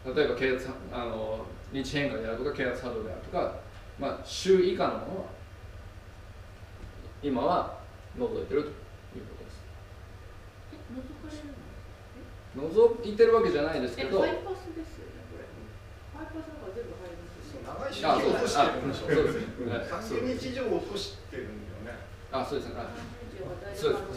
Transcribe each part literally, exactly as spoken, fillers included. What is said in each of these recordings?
例えば気圧あの日変化であるとか気圧波動であるとか、まあ、周以下のものは今は覗いてるということです。 え、覗かれるの？ 覗いてるわけじゃないですけど、 ハイパスですよね、これ。ハイパスなんか全部入りますよね。 長い周期を落としてるんでしょ。 そうですね。 さんじゅうにち以上落としてるんだよね。 あ、そうですね。 そうです。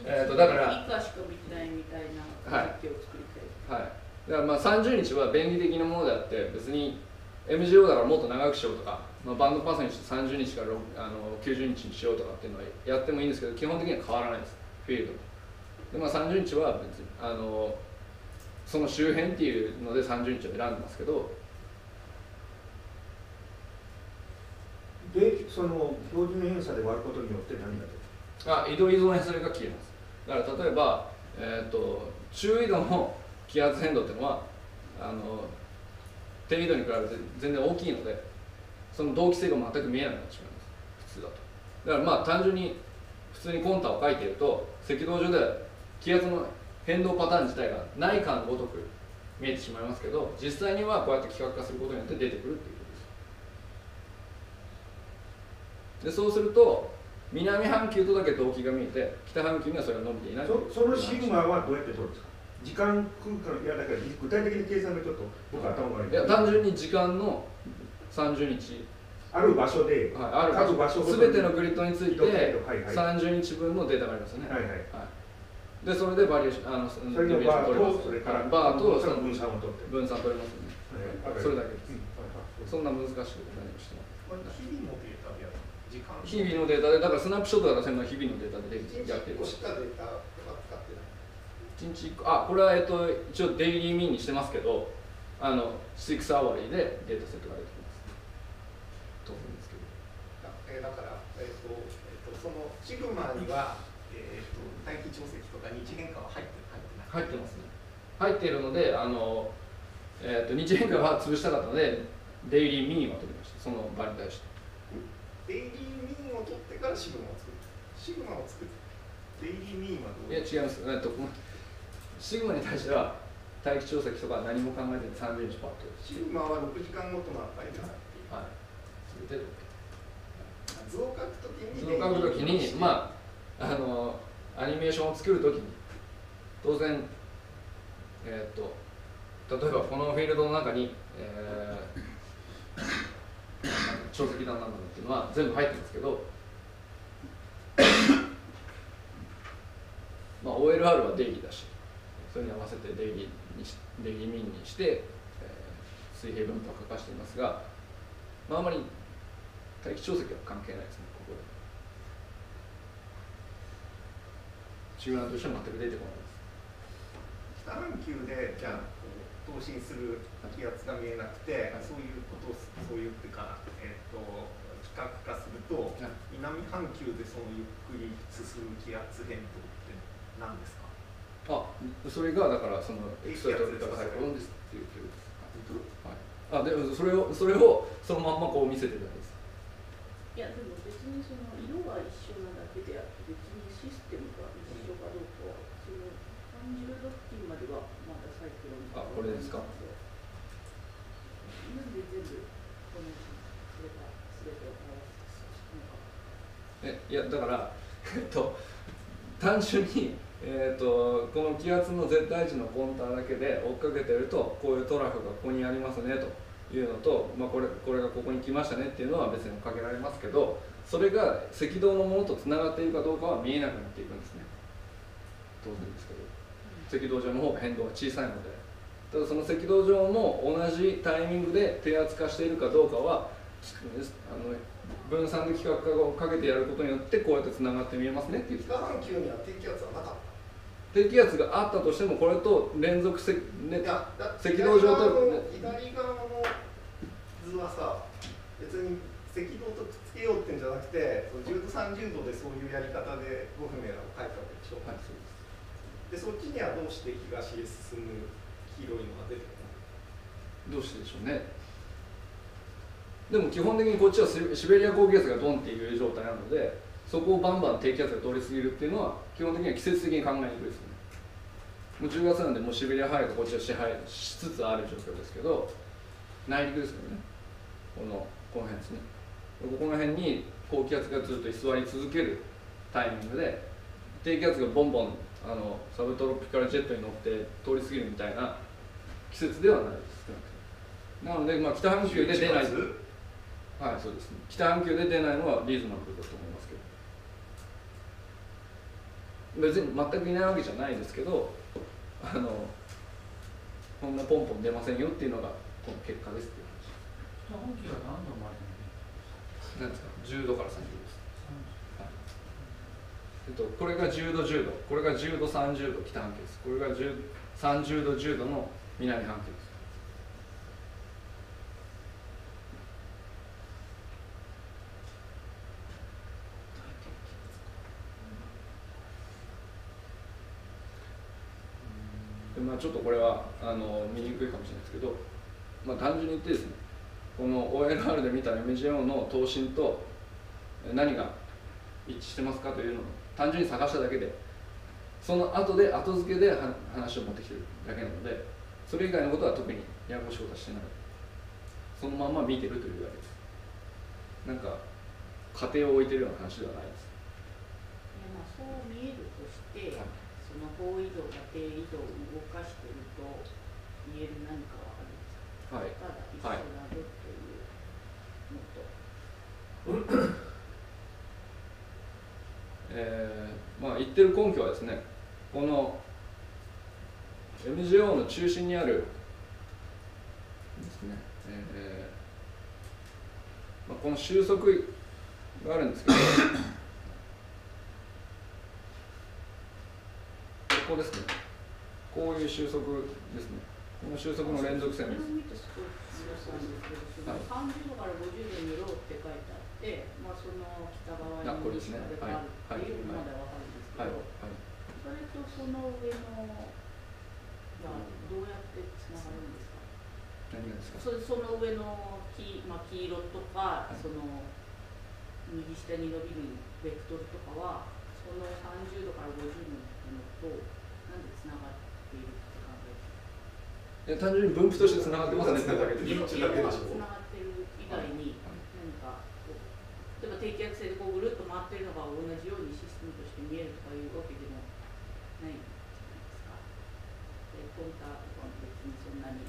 えっとだから以下しか見てないみたいな実況を作りたい。 はい。だからまあさんじゅうにちは便利的なものであって、別に エムジーオー だからもっと長くしようとか、まあ、バンドパスにしてさんじゅうにちからあのきゅうじゅうにちにしようとかっていうのはやってもいいんですけど、基本的には変わらないです、フィールドで。まあ、さんじゅうにちは別にあのその周辺っていうのでさんじゅうにちを選んでますけど、 でその標準偏差で割ることによって何が出る？ あ、緯度依存性が消えます。だから例えば、えー、と中緯度の気圧変動っていうのはあの低緯度に比べて全然大きいので、その同期性が全く見えなくなってしまいます、普通だと。だからまあ単純に普通にコンタを書いていると赤道上では気圧の変動パターン自体がないかのごとく見えてしまいますけど、実際にはこうやって幾何化することによって出てくるっていうことです。でそうすると南半球とだけ動機が見えて、北半球にはそれが伸びていない。 そ, そのシグマはどうやって取るんですか？時間空間、いやだから具体的に計算がちょっと僕は頭が悪い。 いや単純に時間のさんじゅうにちある場所で、 はい、ある各場所全てのグリッドについてさんじゅうにちぶんのデータがありますよね。 はいはい。 はい、でそれでバリエーション、あのそれのバーとそれからバーとその分散を取って分散取れますよね。はい、それだけです。うん、そんな難しいこと何もしてない。 日々のデータでやる。時間。 日々のデータで、だからスナップショットだからその日々のデータでやってる。 いちにちいっこしかデータは使ってない。 いちにちいっこ、あ、これはえっと一応デイリーミーにしてますけど、あのろくアワリーでデータセットが出てきます。当然ですけど。 えー、だから、えーとえー、とそのシグマには、えー、と大気潮汐とか日変化は入って入ってない。入ってますね。入っているので、あの、えー、と日変化は潰したかったので、デイリーミーンは取りました。その場に対して。 デイリーミーンを取ってからシグマを作る。シグマを作る。デイリーミーンはどう？ いや違います。えっとシグマに対しては大気潮汐とか何も考えてさんじゅうにちパッと。 シグマはろくじかんごとの値でされている。 はい。それで図を書くときに図を書くときに、まああのアニメーションを作るときに当然えー、っと例えばこのフィールドの中に、えー、潮汐段なんだっていうのは全部入ってますけど、まあ オーエルアール はデイリーだし、それに合わせてデイリーにしデイリーミンにして、えー、水平分布を書かしていますが、まあ、あまり大気潮汐は関係ないですね、ここで。集団としては全く出てこないです。 北半球でじゃあこう投進する気圧が見えなくて、はい、そういうことをそういうっていうか、えー、と比較化すると、はい、南半球でそのゆっくり進む気圧変動って何ですか？ あ、それがだからそのエクソトルとかサイクロンですっていうことです。はい、あ、でもそれをそれをそのまんまこう見せてるだけです。 いやでも別にその色が一緒なだけであって別にシステムが一緒かどうかはそのさんじゅうど付近まではまだサイクロン。 あ、これですか。 なんで全部このそれが全てを表すのか。 え、いやだからえっと単純に。えー、とこの気圧の絶対値のコンタだけで追っかけてるとこういうトラフがここにありますねというのと、まあ、これこれがここに来ましたねっていうのは別にかけられますけど、それが赤道のものとつながっているかどうかは見えなくなっていくんですね、当然ですけど。赤道上の方が変動が小さいので、ただその赤道上も同じタイミングで低圧化しているかどうかはあの分散で幾何化をかけてやることによってこうやってつながって見えますねっていう。 北半球には低気圧はなかった。 低気圧があったとしてもこれと連続せ、ね、赤道上と左側の図はさ、別に赤道とくっつけようってんじゃなくてじゅうどさんじゅうどでそういうやり方でゴフメラを書いたわけでしょ。 はい、そうです。でそっちにはどうして東へ進む黄色いのが出てくるの？ どうしてでしょうね。でも基本的にこっちはシベリア高気圧がドンっていう状態なので、そこをバンバン低気圧が通り過ぎるっていうのは基本的には季節的に考えにくいですね。 もうじゅうがつなんでもうシベリア早くこっちを支配しつつある状況ですけど、内陸ですけどね、このこの辺ですね、ここの辺に高気圧がずっと居座り続けるタイミングで低気圧がボンボンあのサブトロピカルジェットに乗って通り過ぎるみたいな季節ではないです。なので、まあ、北半球で出ない、はい、そうですね、北半球で出ないのはリーズナブルだと思いますけど、別に全くいないわけじゃないですけど、あのこんなポンポン出ませんよっていうのがこの結果ですっていう北半球は何度まで話。なんですか、じゅうどからさんじゅうどです。はい、えっと、これがじゅうど、じゅうど、これがじゅうど、さんじゅうど北半球です。これがさんじゅうど、じゅうどの南半球です。まあ、ちょっとこれはあの見にくいかもしれないですけど、まあ、単純に言ってですね、この オーエルアール で見た エムジェーオー の等身と何が一致してますかというのを単純に探しただけで、その後で後付けで話を持ってきてるだけなので、それ以外のことは特にややこしいことはしてない、そのまま見てるというだけです。なんか過程を置いてるような話ではないです。 いや、まあ、そう見えるとして、はい、その方位動が低位動を動かしていると言える何かはあるんですか？はい、ただ一緒だよというのと、はい、 えー、まあ言ってる根拠はですね、この エムジェーオー の中心にあるですね、えーまあ、この収束があるんですけどここですね、こういう収束ですね、この収束の連続線です。 さんじゅうどからごじゅうどにローって書いてあって、まあ、その北側に西までがあるっていうのまでは分かるんですけど、それとその上のがどうやってつながるんですか？ 何がですか？ それその上の 黄,、まあ、黄色とか、はい、その右下に伸びるベクトルとかはそのさんじゅうどからごじゅうどのとなんでつながっているって考えてる？ 単純に分布としてつながってますね。つながってる以外に何かこう、例えば低気圧性でこうぐるっと回っているのが同じようにシステムとして見えるとかいうわけでもないんじゃないですか。で、コンタは別にそんなに。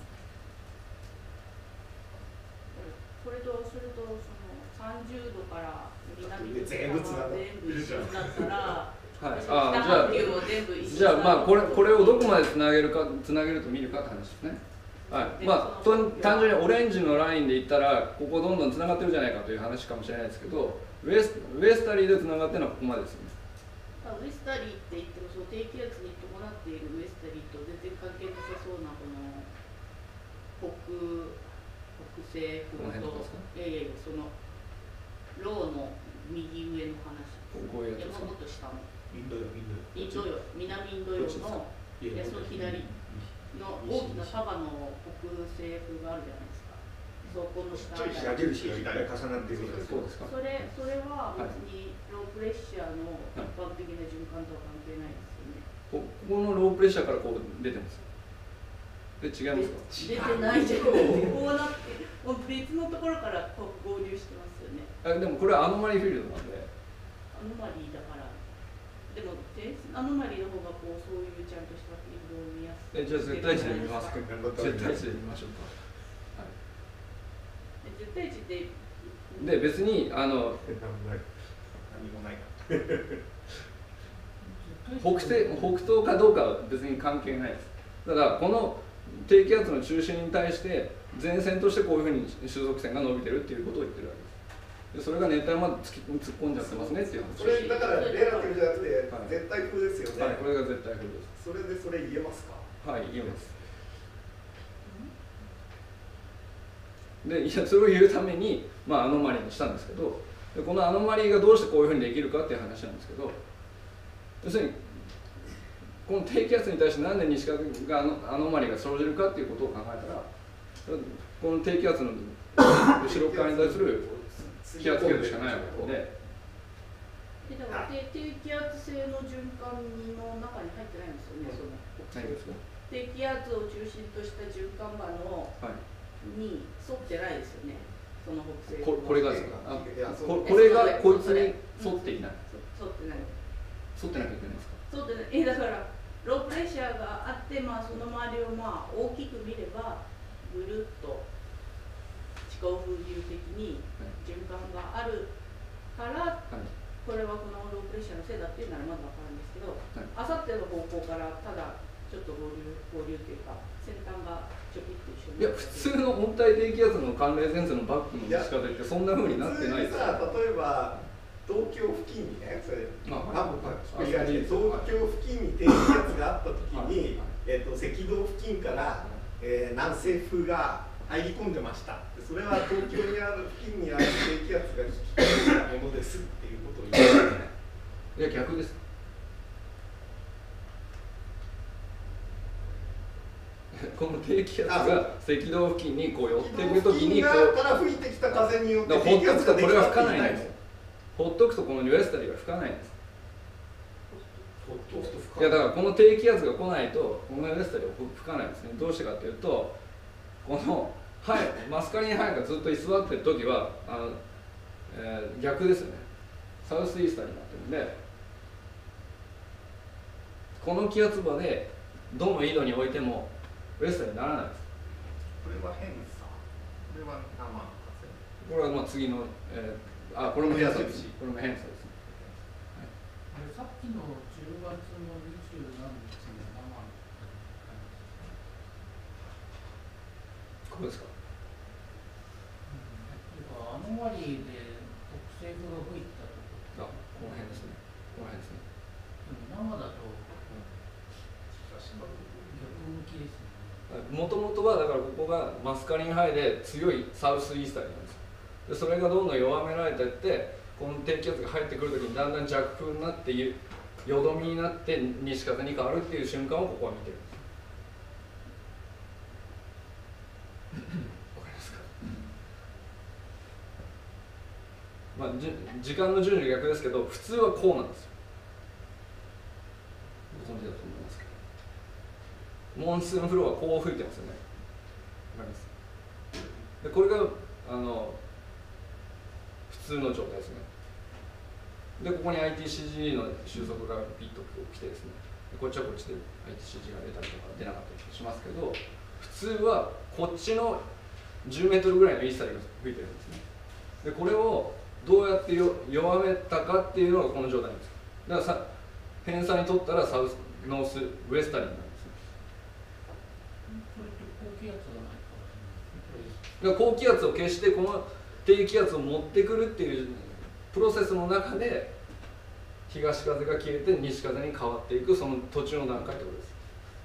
これとそれとそのさんじゅうどから南と北が全部一緒だったら。はい、ああ、じゃあ、じゃあまあこれこれをどこまでつなげるかつなげると見るかって話ですね。はい、まあと単純にオレンジのラインで言ったらここどんどんつながってるじゃないかという話かもしれないですけど、ウエスウエスタリーでつながってるのはここまでですね。 ウエスタリーって言ってもその低気圧に伴っているウエスタリーと全然関係なさそうなこの北北西風と、いやいやいや、そのローの右上の話、 こういうやつですか？ 山本下のインド洋、インド洋、南インド洋のいやその左の大きな束の北西風があるじゃないですか。そこの下矢印がいっぱい重なっている。 そうですか。 それそれは別にロープレッシャーの一般的な循環とは関係ないですよね。 ここのロープレッシャーからこう出てます。で違いますか？ 出てないじゃないですか。こうなってもう別のところからこう合流してますよね。 あ、でもこれはアノマリーフィールドなんで。 アノマリーだから。でもアノマリーの方がこうそういうちゃんとしたフィールドを見やすい。 え、じゃあ絶対値で見ますか？絶対値で見ましょうか。はい。 絶対値で。 で別にあの何もない。 北西北東かどうかは別に関係ないです。ただこの低気圧の中心に対して前線としてこういうふうに収束線が伸びてるっていうことを言ってるわけです。でそれが熱帯まで突き突っ込んじゃってますねっていう話。 それだからレラティブじゃなくて絶対風ですよね。 はい、これが絶対風です。 それでそれ言えますか？ はい、言えます。で、いやそれを言うために、まあ、アノマリーにしたんですけど、でこのアノマリーがどうしてこういうふうにできるかっていう話なんですけど、要するにこの低気圧に対してなんで西風がアノマリーが生じるかっていうことを考えたら、この低気圧の後ろ側に対する気圧系度しかないわけで、 でだから低低気圧性の循環の中に入ってないんですよね、その北西風。低気圧を中心とした循環場の、はい、に沿ってないですよね、その北西風。 これがですか？あ、ここれがこいつに沿っていない。 沿ってない。 沿ってなきゃいけないんですか？ 沿ってない。えだからロープレッシャーがあって、まあその周りをまあ大きく見ればぐるっと地高風流的に循環があるから、はい、これはこのロープレッシャーのせいだっていうならまだわかるんですけど、あさっての方向からただちょっと合流合流っていうか先端がちょぴっと一緒に。 いや普通の温帯低気圧の寒冷前線のバックの仕方ってそんな風になってないですか？例えば東京付近にね、それ、まあ、東京付近に低気圧があったときに、えっと、赤道付近から、えー、南西風が入り込んでました。それは東京にある付近にある低気圧が引き込んだものですっていうことを言うんですね。 いや、逆です。この低気圧が赤道付近にこう寄っていくときにこうから吹いてきた風によって低気圧ができたってこれは吹かないんですよ。ほっとくとこのウエスタリーが吹かないんです。いやだからこの低気圧が来ないとこのウエスタリーは吹かないんですね。どうしてかというとこのハエマスカリンハエがずっと居座ってる時はあの、えー、逆ですよね。サウスイースターになってるんでこの気圧場でどの緯度においてもウエスタリーにならないです。 これは偏差、これは生の風。これはまあ次の、えーあ、これも偏差ですし、これも偏差ですね。 はい、あれさっきのじゅうがつのにじゅうなんにちの生のここですか？ うん、あの割で北西風が吹いたところ。 あ、この辺ですね。この辺ですね。 でも生だと、逆向きですね。 もともとはだからここがマスカリンハイで強いサウスイースターになるんです。でそれがどんどん弱められていってこの低気圧が入ってくるときにだんだん弱風になってよどみになって西風に変わるっていう瞬間をここは見てるんです。わかりますか？まあ、じ時間の順序逆ですけど普通はこうなんですよ。ご存知だと思いますけどモンスーンフローはこう吹いてますよね。わかります？でこれがあの普通の状態ですね。で、ここに アイティーシージー の収束がピッと来てですね、こっちはこっちで アイティーシージー が出たりとか出なかったりしますけど、普通はこっちのじゅうメートルぐらいのイースタリーが吹いてるんですね。で、これをどうやってよ弱めたかっていうのがこの状態なんです。だからさ、偏差にとったらサウス、ノース、ウエスタリーなんですね。 それって高気圧がないから、高気圧を消してこの低気圧を持ってくるっていうプロセスの中で東風が消えて西風に変わっていくその途中の段階ってことです。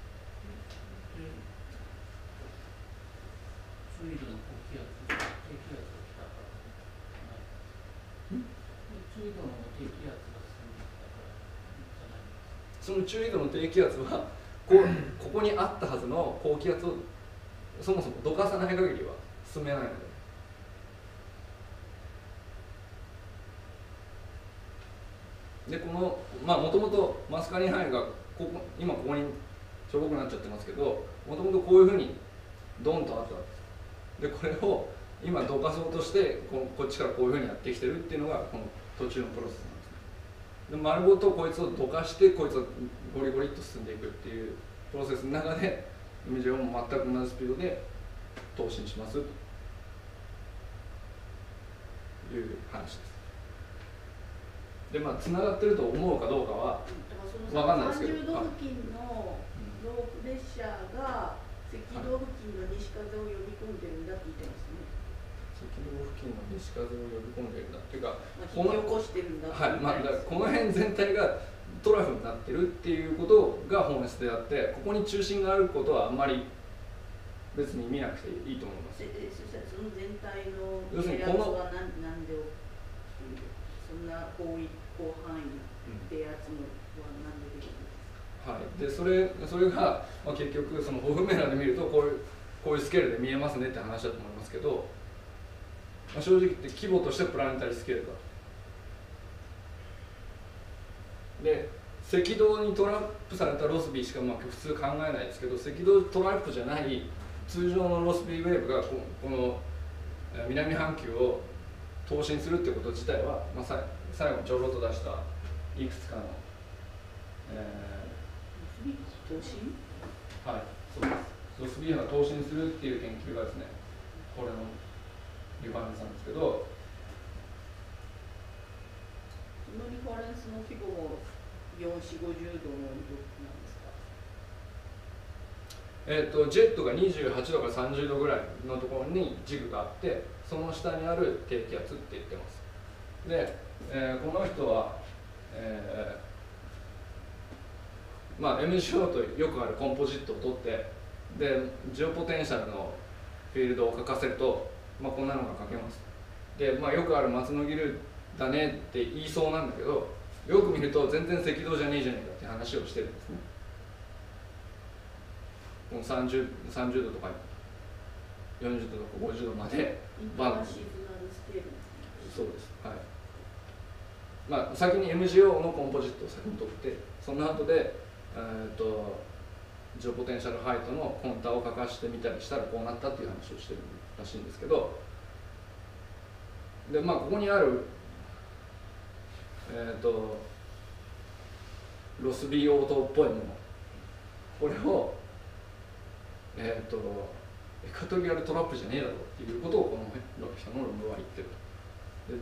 中緯度の高気圧、低気圧が来たからない。中緯度の低気圧が進んできたからじゃない。 その中緯度の低気圧はこうここにあったはずの高気圧をそもそもどかさない限りは進めないので。でこのまあもともとマスカリンハイがここ今ここにしょぼくなっちゃってますけどもともとこういうふうにドンとあったわけです。でこれを今どかそうとしてここっちからこういうふうにやってきてるっていうのがこの途中のプロセスなんですね。で丸ごとこいつをどかしてこいつをゴリゴリっと進んでいくっていうプロセスの中で海上も全く同じスピードで投進しますという話です。でまあつながってると思うかどうかは分かんないですけど、 さんじゅうど付近のロープ列車が赤道付近の西風を呼び込んでるんだって言ってますね。 赤道付近の西風を呼び込んでるんだっていうか、 まあ、引き起こしてるんだってはい、まあ、だこの辺全体がトラフになってるっていうことが本質であって、ここに中心があることはあんまり別に見なくていいと思います。 ええそしたらその全体の気圧は何なんでそんな広い広範囲ってやつのは何でできるんですか？ はい、でそれそれが、まあ、結局そのホフメラーで見るとこういうこういうスケールで見えますねって話だと思いますけど、まあ、正直言って規模としてプラネタリースケールだで赤道にトラップされたロスビーしかまあ普通考えないですけど、赤道トラップじゃない通常のロスビーウェーブがここの南半球を等伸するってこと自体は、まあ、さ最後にちょろっと出したいくつかの、えー、等伸はい、そうです。ロスビー波が等伸するっていう研究がですね、これのリファレンスなんですけど、 このリファレンスの規模もよん、よん、ごじゅうどの移動なんですか？ えー、とジェットがにじゅうはちどからさんじゅうどぐらいのところに軸があって、その下にある低気圧って言ってます。で、えー、この人は、えーまあ、エムジーオー とよくあるコンポジットを取って、でジオポテンシャルのフィールドを書かせると、まあ、こんなのが書けます。で、まあ、よくある松のギルだねって言いそうなんだけど、よく見ると全然赤道じゃねえじゃねえかって話をしてるんですね。この さんじゅう, さんじゅうどとかよんじゅうどとかごじゅうどまでバン。そうです。はい。まあ、先に エムジーオー のコンポジットを先に取って、その後で、えー、とジオポテンシャルハイトのコンタを書かしてみたりしたらこうなったっていう話をしてるらしいんですけど、でまあここにある、えー、とロスビーオートっぽいもの、これをえっ、とエカトリアルトラップじゃねえだろうっていうことをこの人の論文は言ってると。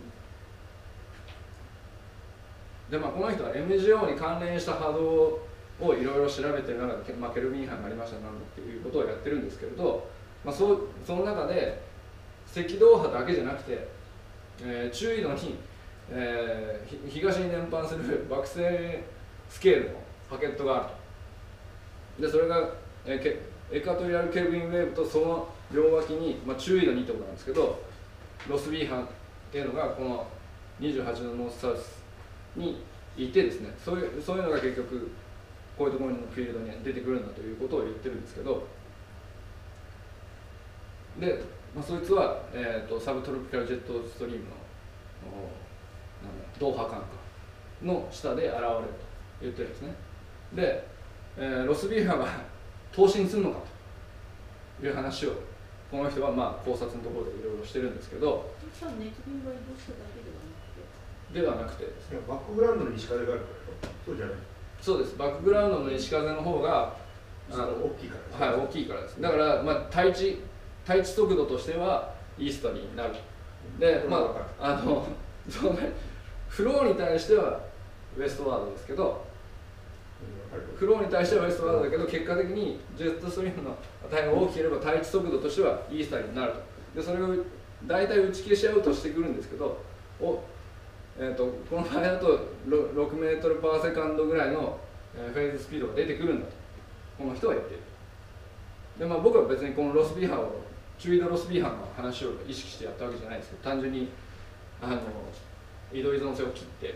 で、でまあ、この人は エムジーオー に関連した波動をいろいろ調べてる中で、まあ、ケルビン波がありましたなんっていうことをやってるんですけれど、まあ、そ, その中で赤道波だけじゃなくて、えー、中緯度に、えー、東に伝播する惑星スケールのパケットがあると。でそれが、えー、けエカトリアルケルビンウェーブとその両脇に、まあ、中緯度にってことなんですけど、ロスビー波っていうのがこのにじゅうはちどノースサウスにいてですね、そういう、そういうのが結局こういうところのフィールドに出てくるんだということを言ってるんですけど、で、まあ、そいつは、えー、とサブトロピカルジェットストリームの導波間隔の下で現れると言ってるんですね。で、えー、ロスビー波が等伸するのかという話をこの人はまあ考察のところでいろいろしてるんですけど、 熱源が移動しただけではなくていやバックグラウンドの西風があるからそうじゃない。 そうです。バックグラウンドの西風の方があの大きいから、 はい、大きいからです。だから、まあ、対地対地速度としてはイーストになる。で、まあ、あのそのフローに対してはウエストワードですけど、フローに対してはウエストワードだけど、結果的にジェットストリームの値が大きければ対地速度としてはイースターになると。でそれを大体打ち消し合うとしてくるんですけど、おえー、とこの場合だと ろくメートルパーセカンドぐらいのフェーズスピードが出てくるんだとこの人は言っている。で、まあ、僕は別にこのロスビー波を中緯度ロスビー波の話を意識してやったわけじゃないですけど、単純にあの緯度依存性を切って、えー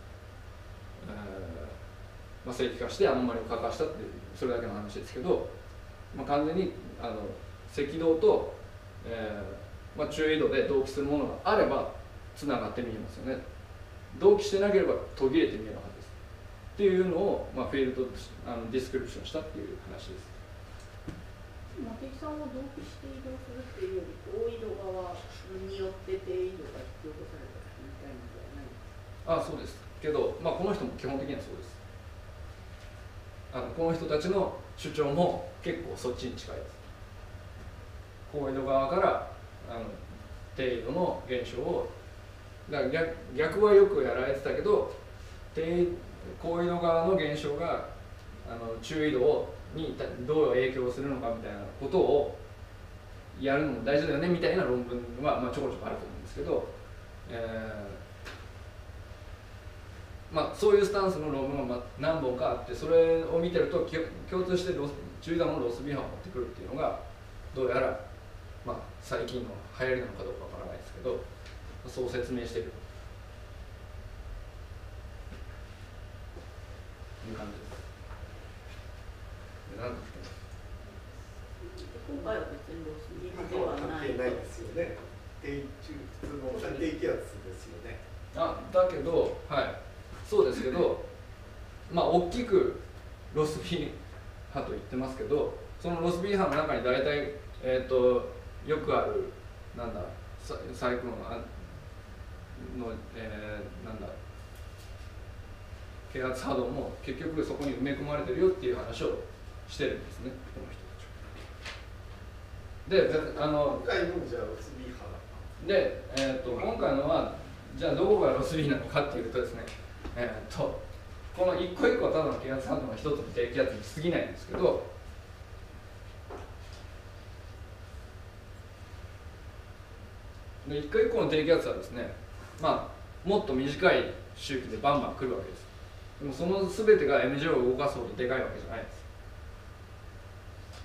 まあ、正規化してアノマリを欠かしたっていうそれだけの話ですけど、まあ、完全にあの赤道と、えーまあ、中緯度で同期するものがあればつながって見えますよね。同期してなければ途切れて見えるはずですっていうのを、まあ、フィールドあのディスクリプションしたっていう話です。 茂木さんは同期して移動するっていうより高緯度側によって低緯度が引き起こされたみたいなのではないですか？ ああ、そうですけど、まあ、この人も基本的にはそうです。あのこの人たちの主張も結構そっちに近いです。高緯度側からあの低緯度の現象をだから 逆, 逆はよくやられてたけど、低高緯度側の現象があの中緯度にどう影響するのかみたいなことをやるのも大事だよねみたいな論文は、まあ、ちょこちょこあると思うんですけど、えーまあ、そういうスタンスの論文が何本かあって、それを見てると共通してロス中緯度のロスビー波を持ってくるっていうのがどうやら、まあ、最近の流行りなのかどうかわからないですけど、そう説明しているという感じです。なんですか今回は別にロスビー波ではない。 関係ないですよね。低中普通の低気圧ですよね。 あだけど、はい、そうですけど、 まあ大きくロスビー波と言ってますけど、そのロスビー波の中に大体、えー、とよくあるなんだササイクロンの、えー、なんだ啓発波動も結局そこに埋め込まれてるよっていう話をしてるんですね、この人たちは。で、あの今回のじゃあロスビー波で、えー、と今回のはじゃあどこがロスビーなのかっていうとですね、えー、とこの一個一個はただの気圧波動の一つの低気圧に過ぎないんですけど、で一個一個の低気圧はですね、まあ、もっと短い周期でバンバン来るわけです。でもその全てが エムジェー を動かすほどでかいわけじゃないです。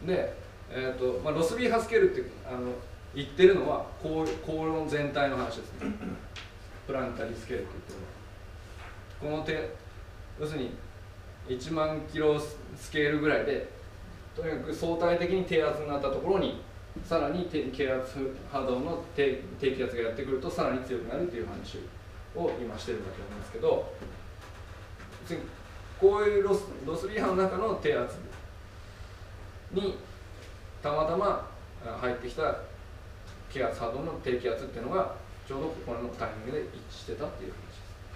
で、えーとまあ、ロスビー波スケールってあの言ってるのは高論全体の話ですね。プラネタリースケールって言ってるのはこの手要するにいちまんキロスケールぐらいでとにかく相対的に低圧になったところにさらに低圧波動の 低, 低気圧がやってくるとさらに強くなるっていう話を今してるんだと思うんですけど、こういうロスロスビー波の中の低圧にたまたま入ってきた気圧波動の低気圧っていうのがちょうどこのタイミングで一致してたっていう話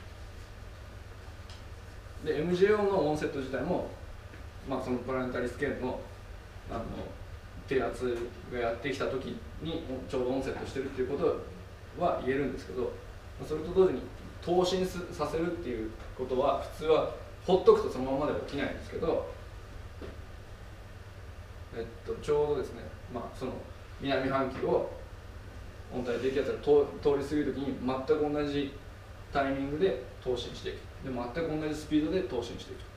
です。で エムジェーオー のオンセット自体も、まあ、そのプラネタリースケールのあの低圧がやってきた時にちょうどオンセットしてるっていうことは言えるんですけど、それと同時に投進させるっていうことは普通はほっとくとそのままでは起きないんですけど、えっと、ちょうどですね、まあ、その南半球を温帯低気圧が通り過ぎるときに全く同じタイミングで投進していく。で全く同じスピードで投進していく。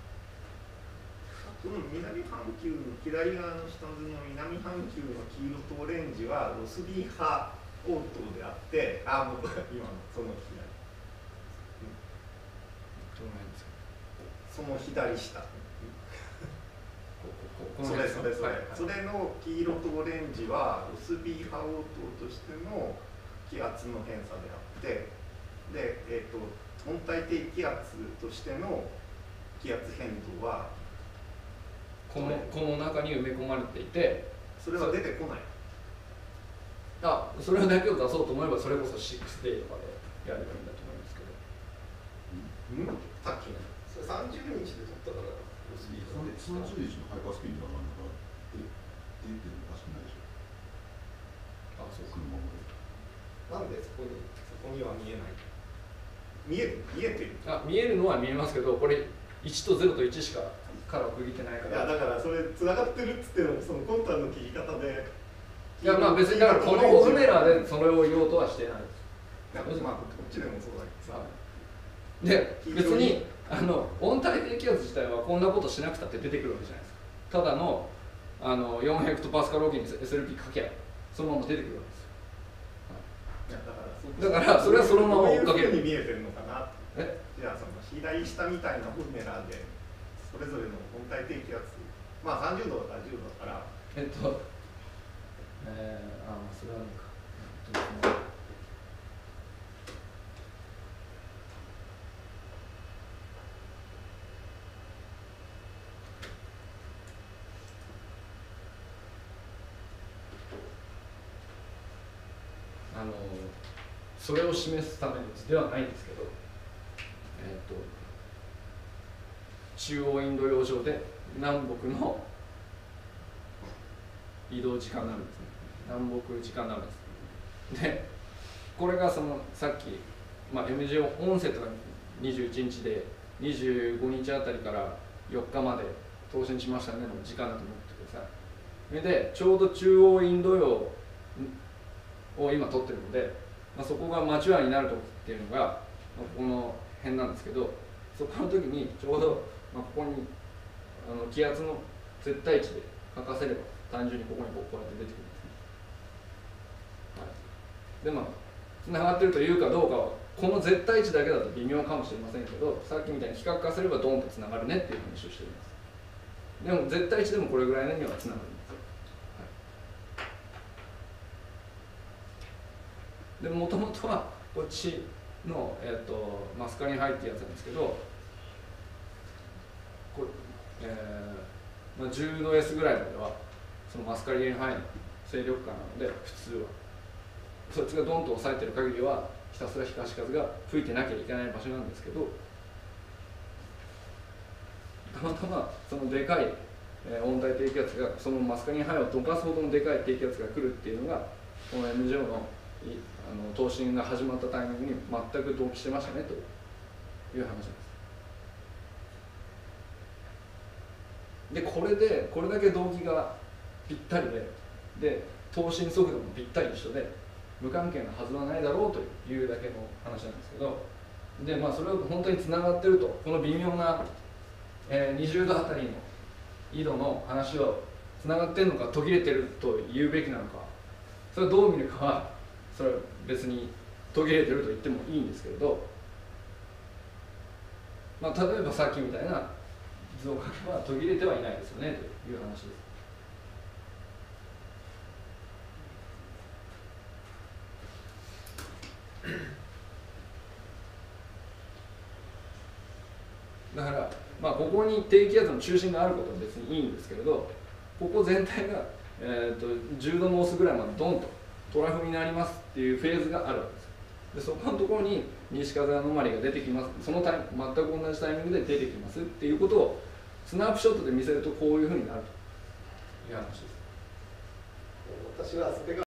その南半球の左側の下の南半球の黄色とオレンジはロスビー波応答であって、あ、もう今のその左、その左下、それそれそれ、それの黄色とオレンジはロスビー波応答としての気圧の偏差であって、で、えーと、温帯低気圧としての気圧変動はこのこの中に埋め込まれていて、 それは出てこない。 あ、それだけを出そうと思えばそれこそろくデーとかでやればいいんだと思いますけど。 うん？さっきのそれさんじゅうにちで取ったからロスビーが出てきた。 さんじゅうにちのハイパースピードがなんだか出てるのおかしくないでしょ。 あ、そうそのままで。 なんでそこにそこには見えない。見える見えてる。 あ、見えるのは見えますけど、これいちとゼロといちしかから区切ってないから。 いやだからそれ繋がってるっつってもそのコンタの切り方で。 いやまあ別にだからこのオフメラーでそれを言おうとはしてないです。 まあこっちでもそうだけどさ。 で別にあの温帯低気圧自体はこんなことしなくたって出てくるわけじゃないですか。ただのあのよんヘクトパスカルおきに エスエルピー かけばそのまま出てくるわけですよ。だからそれはそのまま追っかける。 どういうふうに見えてるのかな。えじゃあその左下みたいなオフメラーでそれぞれの温帯低気圧、まあさんじゅうどだからじゅうどだからえっとえー、ああそれはなんか、えっとですね、あのそれを示すための図ではないんですけど、えっと中央インド洋上で南北の移動時間なんですね。南北時間なんです。で、これがそのさっき、まあ、エムジェーオンセットがにじゅういちにちでにじゅうごにちあたりからよっかまで投進しましたねの時間だと思ってください。それでちょうど中央インド洋を今取ってるので、まあ、そこがマチュアになる時っていうのが、まあ、この辺なんですけど、そこの時にちょうど、まあ、ここにあの気圧の絶対値で書かせれば単純にここにこうやって出てくるんですね。はい、でまあつながってるというかどうかはこの絶対値だけだと微妙かもしれませんけど、さっきみたいに比較化すればドンとつながるねっていう話をしています。でも絶対値でもこれぐらいのにはつながるんですよ。はい、でもともとはこっちの、えー、とマスカリンハイってやつなんですけど、 まあ、じゅうど S ぐらいまではそのマスカリエン範囲の勢力下なので、普通はそいつがドンと抑えてる限りはひたすら東風が吹いてなきゃいけない場所なんですけど、たまたまそのでかい、えー、温帯低気圧がそのマスカリエン範囲をどかすほどのでかい低気圧が来るっていうのがこの エムジェーオー のあの投信が始まったタイミングに全く同期してましたねという話なんです。でこれでこれだけ動機がぴったりでで投信速度もぴったり一緒で無関係なはずはないだろうというだけの話なんですけど、でまあそれを本当につながってると、この微妙な、えー、にじゅうどあたりの緯度の話はつながってるのか途切れてると言うべきなのか、それはどう見るかはそれは別に途切れてると言ってもいいんですけれど、まあ、例えばさっきみたいな図を書けば途切れてはいないですよねという話です。だから、まあ、ここに低気圧の中心があることは別にいいんですけれど、ここ全体が、えー、とじゅうどのオスぐらいまでドンとトラフになりますっていうフェーズがあるわけです。でそこのところに西風アノマリが出てきます、そのタイ全く同じタイミングで出てきますっていうことをスナップショットで見せるとこういうふうになるという話です。 私はそれが